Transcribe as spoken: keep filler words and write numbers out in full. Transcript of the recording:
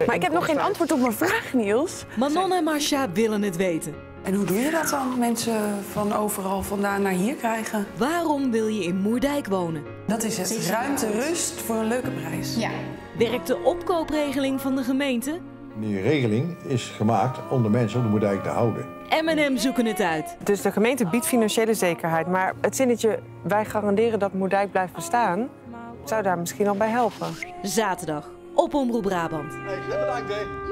Maar ik heb nog geen antwoord op mijn vraag, Niels. Manon en Marcia willen het weten. En hoe doe je dat dan? Mensen van overal vandaan naar hier krijgen? Waarom wil je in Moerdijk wonen? Dat is het. Ruimte, rust voor een leuke prijs. Ja. Werkt de opkoopregeling van de gemeente? Die regeling is gemaakt om de mensen op de Moerdijk te houden. M en M zoeken het uit. Dus de gemeente biedt financiële zekerheid. Maar het zinnetje, wij garanderen dat Moerdijk blijft bestaan, zou daar misschien al bij helpen. Zaterdag op Omroep Brabant. Hey, bedankt hè.